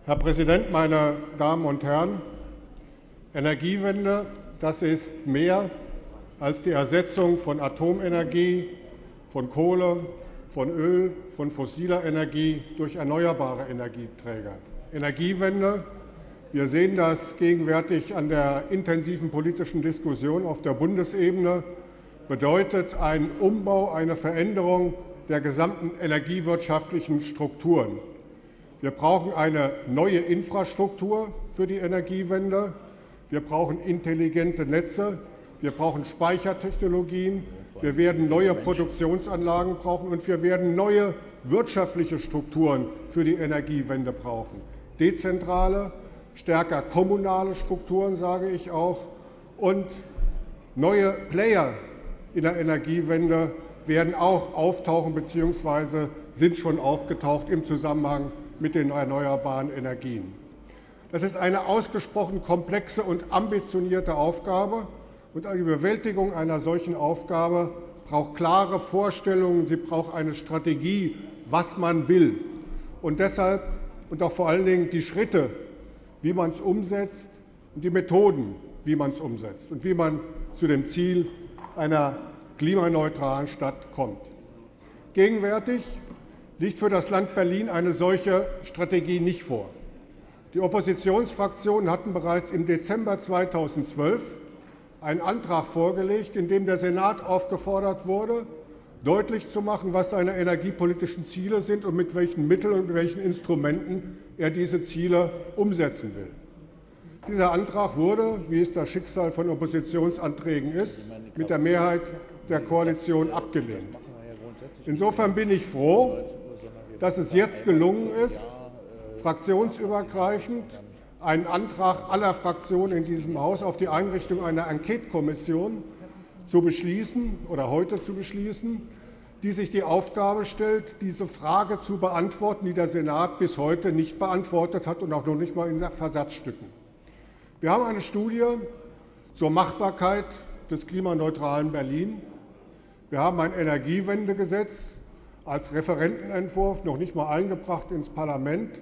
Herr Präsident, meine Damen und Herren! Energiewende, das ist mehr als die Ersetzung von Atomenergie, von Kohle, von Öl, von fossiler Energie durch erneuerbare Energieträger. Energiewende, wir sehen das gegenwärtig an der intensiven politischen Diskussion auf der Bundesebene, bedeutet einen Umbau, eine Veränderung der gesamten energiewirtschaftlichen Strukturen. Wir brauchen eine neue Infrastruktur für die Energiewende. Wir brauchen intelligente Netze. Wir brauchen Speichertechnologien. Wir werden neue Produktionsanlagen brauchen und wir werden neue wirtschaftliche Strukturen für die Energiewende brauchen. Dezentrale, stärker kommunale Strukturen, sage ich auch, und neue Player in der Energiewende werden auch auftauchen bzw. sind schon aufgetaucht im Zusammenhang mit den erneuerbaren Energien. Das ist eine ausgesprochen komplexe und ambitionierte Aufgabe, und die Bewältigung einer solchen Aufgabe braucht klare Vorstellungen, sie braucht eine Strategie, was man will. Und deshalb und auch vor allen Dingen die Schritte, wie man es umsetzt, und die Methoden, wie man es umsetzt und wie man zu dem Ziel einer klimaneutralen Stadt kommt. Gegenwärtig liegt für das Land Berlin eine solche Strategie nicht vor. Die Oppositionsfraktionen hatten bereits im Dezember 2012 einen Antrag vorgelegt, in dem der Senat aufgefordert wurde, deutlich zu machen, was seine energiepolitischen Ziele sind und mit welchen Mitteln und welchen Instrumenten er diese Ziele umsetzen will. Dieser Antrag wurde, wie es das Schicksal von Oppositionsanträgen ist, mit der Mehrheit der Koalition abgelehnt. Insofern bin ich froh, dass es jetzt gelungen ist, fraktionsübergreifend einen Antrag aller Fraktionen in diesem Haus auf die Einrichtung einer Enquetekommission zu beschließen oder heute zu beschließen, die sich die Aufgabe stellt, diese Frage zu beantworten, die der Senat bis heute nicht beantwortet hat und auch noch nicht mal in Versatzstücken. Wir haben eine Studie zur Machbarkeit des klimaneutralen Berlin. Wir haben ein Energiewendegesetz als Referentenentwurf, noch nicht mal eingebracht ins Parlament,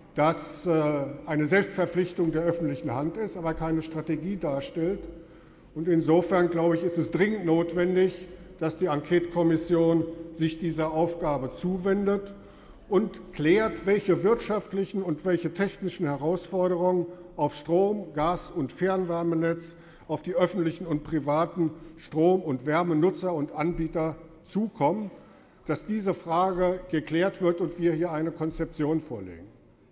das eine Selbstverpflichtung der öffentlichen Hand ist, aber keine Strategie darstellt. Und insofern, glaube ich, ist es dringend notwendig, dass die Enquetekommission sich dieser Aufgabe zuwendet und klärt, welche wirtschaftlichen und welche technischen Herausforderungen auf Strom-, Gas- und Fernwärmenetz, auf die öffentlichen und privaten Strom- und Wärmenutzer und Anbieter zukommen, dass diese Frage geklärt wird und wir hier eine Konzeption vorlegen.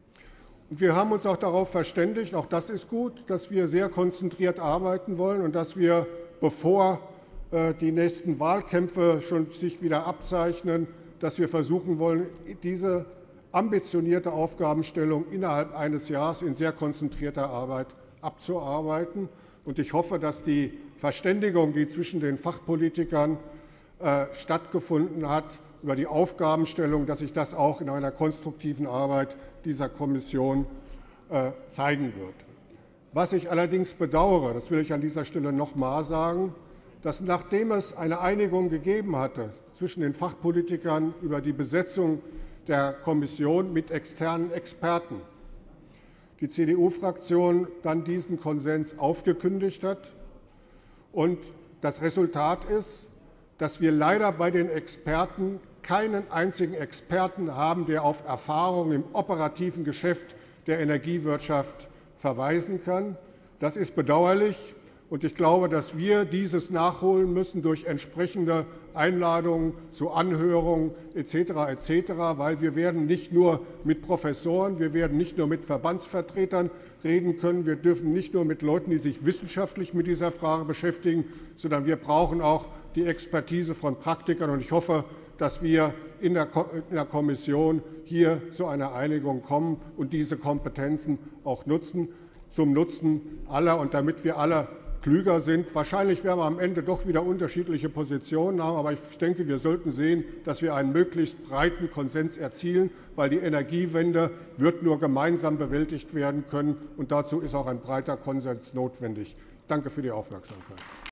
Und wir haben uns auch darauf verständigt, auch das ist gut, dass wir sehr konzentriert arbeiten wollen und dass wir, bevor die nächsten Wahlkämpfe schon sich wieder abzeichnen, dass wir versuchen wollen, diese ambitionierte Aufgabenstellung innerhalb eines Jahres in sehr konzentrierter Arbeit abzuarbeiten. Und ich hoffe, dass die Verständigung, die zwischen den Fachpolitikern stattgefunden hat, über die Aufgabenstellung, dass sich das auch in einer konstruktiven Arbeit dieser Kommission zeigen wird. Was ich allerdings bedauere, das will ich an dieser Stelle noch mal sagen, dass nachdem es eine Einigung gegeben hatte zwischen den Fachpolitikern über die Besetzung der Kommission mit externen Experten, die CDU-Fraktion dann diesen Konsens aufgekündigt hat. Und das Resultat ist, dass wir leider bei den Experten keinen einzigen Experten haben, der auf Erfahrung im operativen Geschäft der Energiewirtschaft verweisen kann. Das ist bedauerlich. Und ich glaube, dass wir dieses nachholen müssen durch entsprechende Einladungen zu Anhörungen etc., weil wir werden nicht nur mit Professoren, wir werden nicht nur mit Verbandsvertretern reden können, wir dürfen nicht nur mit Leuten, die sich wissenschaftlich mit dieser Frage beschäftigen, sondern wir brauchen auch die Expertise von Praktikern. Und ich hoffe, dass wir in der Kommission hier zu einer Einigung kommen und diese Kompetenzen auch nutzen, zum Nutzen aller und damit wir alle klüger sind. Wahrscheinlich werden wir am Ende doch wieder unterschiedliche Positionen haben, aber ich denke, wir sollten sehen, dass wir einen möglichst breiten Konsens erzielen, weil die Energiewende wird nur gemeinsam bewältigt werden können, und dazu ist auch ein breiter Konsens notwendig. Danke für die Aufmerksamkeit.